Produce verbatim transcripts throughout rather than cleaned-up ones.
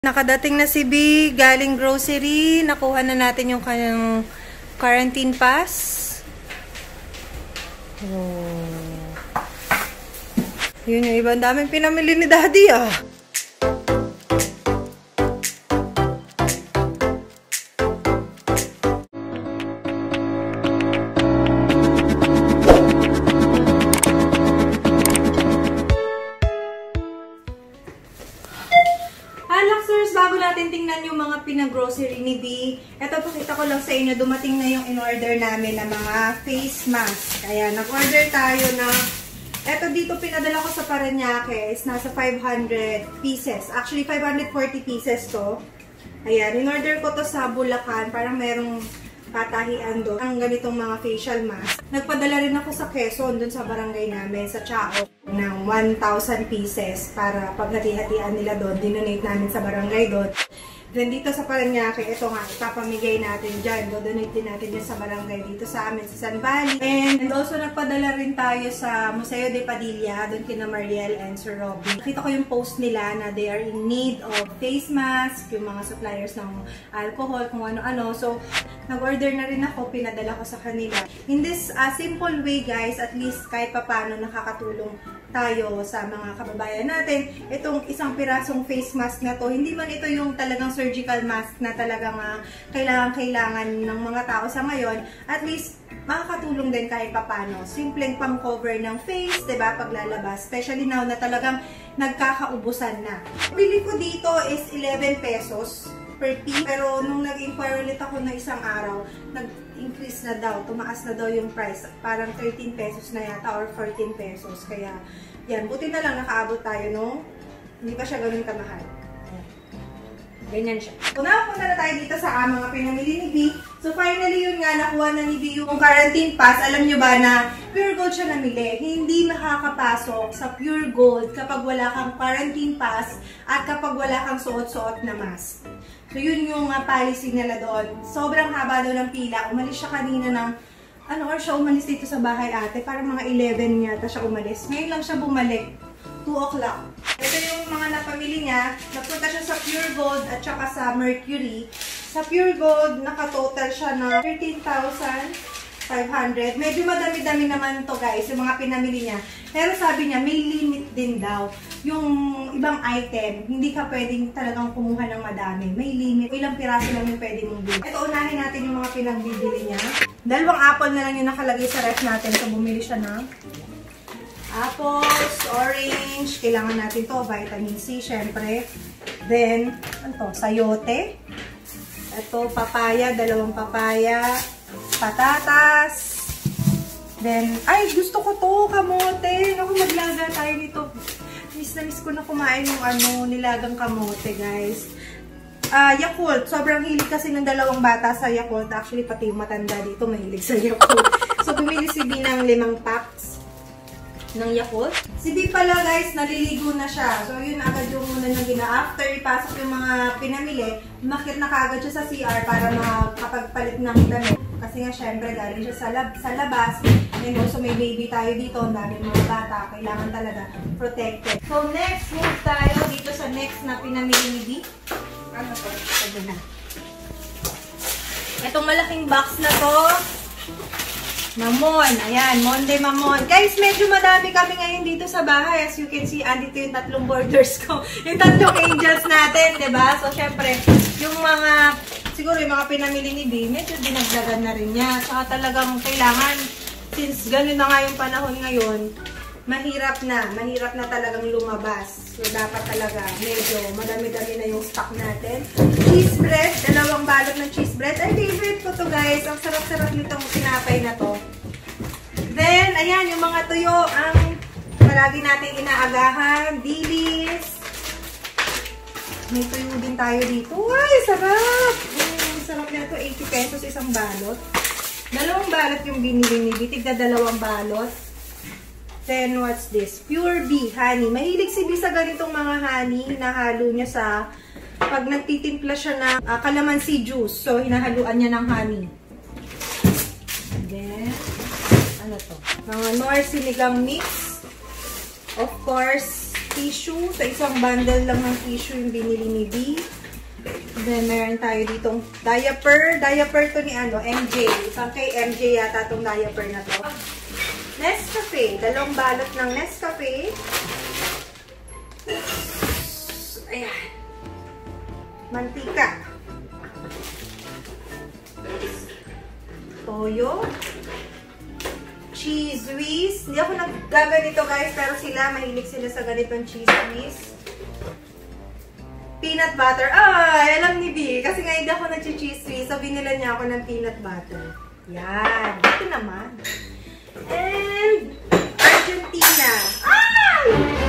Nakadating na si B, galing grocery. Nakuha na natin yung kanyang quarantine pass. Oh. Yun yung iba. Ang daming pinamili ni Daddy ah. Bago natin tingnan yung mga pinag-grocery ni B, eto pakita ko lang sa inyo, dumating na yung in-order namin na mga face mask. Kaya nag-order tayo na, eto dito pinadala ko sa Paranaque is nasa five hundred pieces. Actually, five hundred forty pieces to. Ayan, in-order ko to sa Bulacan, parang merong patahian doon. Ang ganitong mga facial mask. Nagpadala rin ako sa Quezon, dun sa barangay namin, sa Chao, ng one thousand pieces para paghati-hatian nila doon. Dinonate namin sa barangay doon. Then dito sa Paranaque, ito nga, ipapamigay natin dyan. Dodonate din natin yan sa barangay dito sa amin, sa San Valley. And, and also, nagpadala rin tayo sa Museo de Padilla, doon kina Mariel and Sir Robby. Nakita ko yung post nila na they are in need of face mask, yung mga suppliers ng alcohol, kung ano-ano. So, nag-order na rin ako, pinadala ko sa kanila. In this uh, simple way, guys, at least kahit papano nakakatulong tayo sa mga kababayan natin. Itong isang pirasong face mask na to, hindi man ito yung talagang surgical mask na talagang uh, kailangan-kailangan ng mga tao sa ngayon, at least makakatulong din kahit papano. Simpleng pang-cover ng face, diba, paglalabas. Especially now na talagang nagkakaubusan na. Bili ko dito is eleven pesos per piece. Pero nung nag-inquire ulit ako na isang araw, nag-increase na daw, tumaas na daw yung price. Parang thirteen pesos na yata or fourteen pesos. Kaya, yan, buti na lang nakaabot tayo, no? Hindi pa siya ganun kamahal. Ganyan siya. So, nakapunta na tayo dito sa uh, mga pinamili ni B. So, finally, yun nga, nakuha na ni B yung quarantine pass. Alam nyo ba na Pure Gold siya namili. Hindi makakapasok sa Pure Gold kapag wala kang quarantine pass at kapag wala kang suot-suot na mask. So, yun yung uh, policy nila doon. Sobrang haba doon ng pila. Umalis siya kanina ng, ano, or siya umalis dito sa bahay ate. Parang mga eleven yata siya umalis. Ngayon lang siya bumalik. two o'clock. Ito yung mga napamili niya. Napunta siya sa Pure Gold at saka sa Mercury. Sa Pure Gold, nakatotal siya na thirteen thousand five hundred. Medyo madami-dami naman to guys, yung mga pinamili niya. Pero sabi niya, may limit din daw. Yung ibang item, hindi ka pwedeng talagang kumuha ng madami. May limit. Ilang piraso lang yung pwede mong bili. Ito, unahin natin yung mga pinagbibili niya. Dalawang apple na lang yung nakalagay sa ref natin. So, bumili siya ng apples, orange. Kailangan natin to, vitamin C, syempre. Then, ano to? Sayote. Ito, papaya. Dalawang papaya. Patatas. Then, ay, gusto ko to, kamote. Naku, maglaga tayo nito. Miss na miss ko na kumain yung ano, nilagang kamote, guys. Uh, Yakult. Sobrang hilig kasi ng dalawang bata sa Yakult. Actually, pati yung matanda dito mahilig sa Yakult. So, bumili si B ng limang packs ng Yakult. Si B pala, guys, naliligo na siya. So, yun agad yung muna nang gina. After ipasok yung mga pinamili, makit na kagad siya sa C R para makapagpalit ng damit. Kasi nga, syempre, galing siya sa, lab sa labas. And also, may baby tayo dito. Ang daming mga bata. Kailangan talaga protected. So, next, move tayo dito sa next na pinamili ni B. Ano to? Ito na. Itong malaking box na to, Mamon. Ayan, Monday Mamon. Guys, medyo madami kami ngayon dito sa bahay. As you can see, andito yung tatlong borders ko. Yung tatlong angels natin, diba? So, syempre, yung mga, siguro yung mga pinamili ni B, medyo dinagdagan na rin niya. Saka talagang kailangan, since gano'n na nga yung panahon ngayon, mahirap na. Mahirap na talagang lumabas. So, dapat talaga, medyo madami-dami na yung stock natin. Cheese bread. Dalawang balot ng cheese bread. Ay, favorite ko to, guys. Ang sarap-sarap nitong tinapay na to. Then, ayan, yung mga tuyo, ang palagi natin inaagahan. Dilis. May tuyo din tayo dito. Ay, sarap! Mm, sarap na ito. eighty pesos isang balot. Dalawang balot yung binili ni Bitig na dalawang balot. Then, what's this? Pure Bee honey. Mahilig si Bee sa ganitong mga honey. Hinahalo niya sa, pag nagtitimpla siya ng uh, calamansi juice. So, hinahaluan niya ng honey. Then, ano to? Mga Nor sinigang mix. Of course, tissue. So, isang bundle lang ng tissue yung binili ni B. Then, meron tayo ditong diaper. Diaper to ni ano, M J. Isang kay M J yata itong diaper na to. Nescafe. Dalawang balot ng Nescafe. Ayan. Mantika. Toyo. Cheese whiz. Hindi ako naggaganito guys, pero sila, mahilig sila sa ganitong cheese whiz. Peanut butter. Ay, alam ni B. Kasi nga hindi ako nag-cheese whiz, so binila niya ako ng peanut butter. Yan. Ito naman. And Argentina. Ay!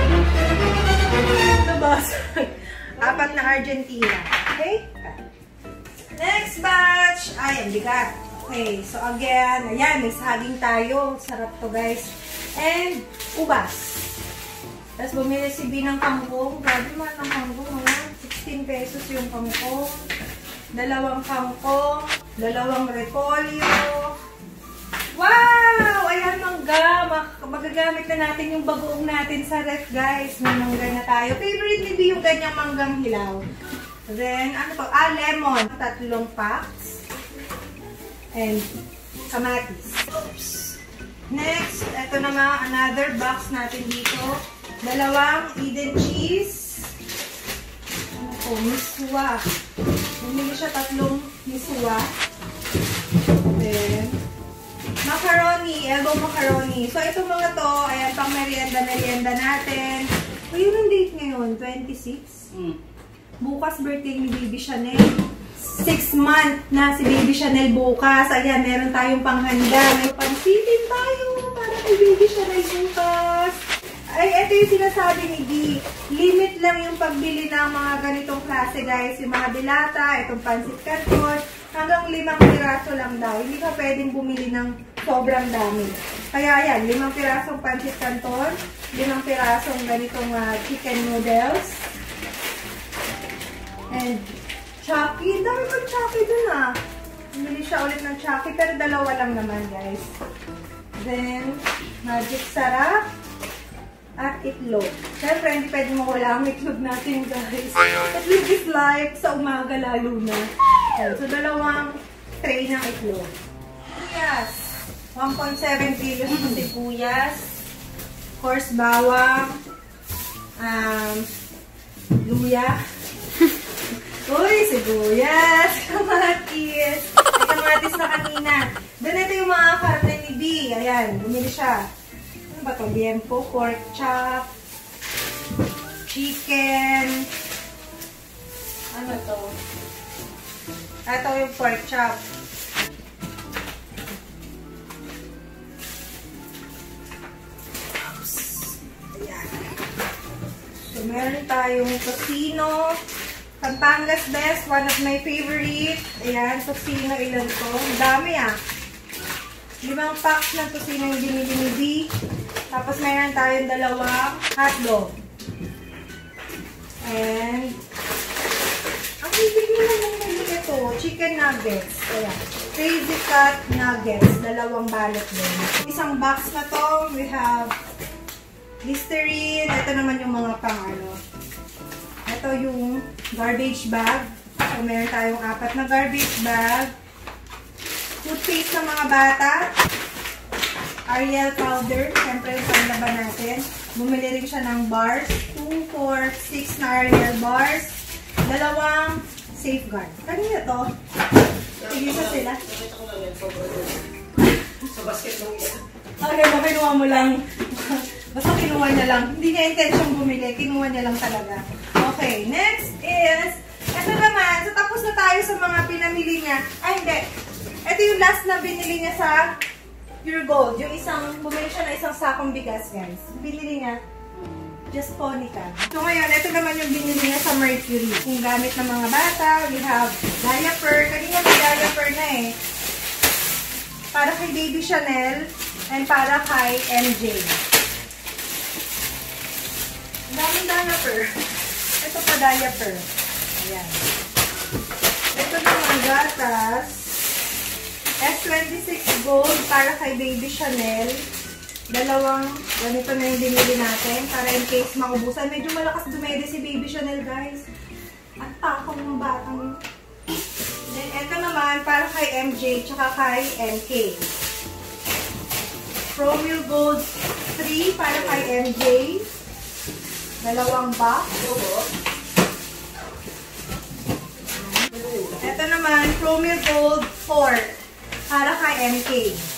Nabasag. Apat na Argentina. Okay? Next batch. Ay, ang bigat. Okay, so again, ayan, may saging tayo. Sarap to guys. And, ubas. Tapos bumili si B ng kangkong. Grabe man ang kangkong. sixteen pesos yung kangkong. Dalawang kangkong. Dalawang repolyo. Wow! Ayan, mangga. Magagamit na natin yung bagoong natin sa ref, guys. May mangga na tayo. Favorite ni B yung ganyang manggang hilaw. Then, ano to? Ah, lemon. Tatlong packs. And kamatis. Oops. Next, ito naman, another box natin dito. Dalawang Eden cheese. Ano po? Miswa. Bumili siya tatlong miswa. Then, macaroni. Elbow macaroni. So, ito mga to, ayan, pang merienda-merienda natin. So, yun ang date ngayon? twenty-six? Mm. Bukas birthday ni Baby Chanel. Six month na si Baby Chanel bukas. Ayan, meron tayong panghanda. May pansitin tayo para kay Baby Chanel bukas. Ay, ito yung sinasabi ni B. Limit lang yung pagbili ng mga ganitong klase, guys. Yung mga dilata, itong pansit canton. Hanggang limang piraso lang daw. Hindi ka pwedeng bumili ng sobrang dami. Kaya ayan, limang pirasong pansit canton. Limang pirasong ganitong uh, chicken noodles. And Chucky. Dami pa Chucky dun ah. Bumili siya ulit ng Chucky. Pero dalawa lang naman guys. Then, magic sarap. At itlog. Siyempre, hindi pwede mawala ang itlog natin guys. Itlog is life sa umaga lalo na. Okay, so, dalawang tray ng itlog. Sibuyas. one point seven kilos ng sibuyas. Of course, bawang. Um, luya. Uy, sibuyas, kamatis. May kamatis na kanina. Then, ito yung mga karne ni B. Ayan, bumili siya. Ano ba ito? Liempo, pork chop, chicken. Ano to? Ito yung pork chop. Oops. Ayan. So, meron tayong tocino. Pampangas best, one of my favorite. Ayan, tocino ilan to. Ang dami ah. Limang packs ng tocino yung binili ni B. Tapos mayroon tayong dalawang hotdog. And, ang ibig mo naman nabili ito, chicken nuggets. Ayan, crazy cut nuggets. Dalawang balot din. Isang box na to, we have Listerine. Ito naman yung mga pang ano. Ito yung garbage bag. So, meron tayong apat na garbage bag. Toothpaste ng mga bata. Ariel powder. Siyempre, yung panlaban natin. Bumili rin siya ng bars. two, four, six na Ariel bars. Dalawang safeguard. Kanina to? Tigisa sila. Sa basket lang isa. Okay, makinuha mo lang. Basta kinuha niya lang. Hindi niya intention bumili. Kinuha niya lang talaga. Okay, next is, ito naman, so tapos na tayo sa mga pinamili niya. Ay, hindi. Ito yung last na binili niya sa Pure Gold. Yung isang, bumili siya na isang sakong bigas, guys. Binili niya, just Ponica. So ngayon, ito naman yung binili niya sa Mercury. Kung gamit ng mga bata, we have diaper. Kanina may diaper na eh. Para kay Baby Chanel and para kay M J. Ang daming diaper. Ito pa diaper. Ayan. Ito naman gatas. S twenty-six Gold para kay Baby Chanel. dalawang, ganito na yung binili natin para in case maubusan. Medyo malakas dumede si Baby Chanel, guys. Ang takong ng batang yun. Then, ito naman para kay M J tsaka kay M K. Promil Gold three para kay M J. Dalawang box. Ito naman, Promil Gold four para kay M K.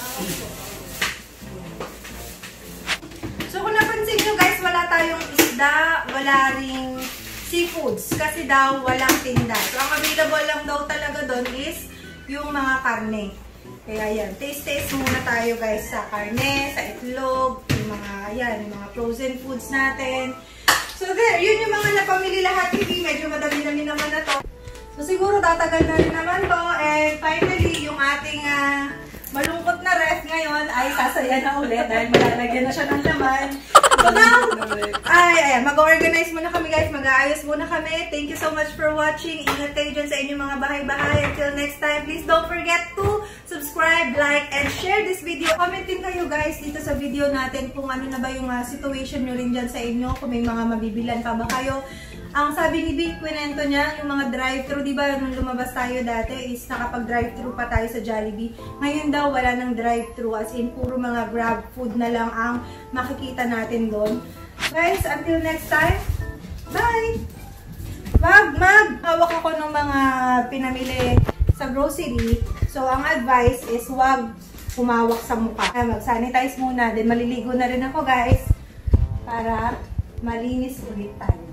So, kung napansin nyo guys, wala tayong isda, wala ring seafoods kasi daw walang tinda. So, ang available lang daw talaga doon is yung mga karne. Kaya yan, taste-taste muna tayo guys sa karne, sa itlog, yung mga, yan, yung mga frozen foods natin. So, there, yun yung mga napamili lahat. Hindi, medyo madami-dami naman na to. So, siguro tatagal na rin naman to. And finally, yung ating uh, malungkot na ref ngayon ay sasaya na ulit dahil malalagyan na siya ng laman. So now, ay, ay, mag-organize muna kami guys, mag-aayos muna kami. Thank you so much for watching. Ingat kayo dyan sa inyong mga bahay-bahay. Until next time, please don't forget to subscribe, like, and share this video. Comment din kayo guys dito sa video natin kung ano na ba yung uh, situation nyo rin dyan sa inyo, kung may mga mabibilan pa ba kayo. Ang sabi ni Vic, kwento niya, yung mga drive-thru, di ba, nung lumabas tayo dati is nakapag-drive-thru pa tayo sa Jollibee. Ngayon daw, wala nang drive-thru, as in, puro mga grab food na lang ang makikita natin doon. Guys, until next time, bye! Mag, mag! Hawak ako ng mga pinamili sa grocery. So, ang advice is huwag humawak sa mukha. Mag-sanitize muna, then maliligo na rin ako, guys, para malinis ulit tayo.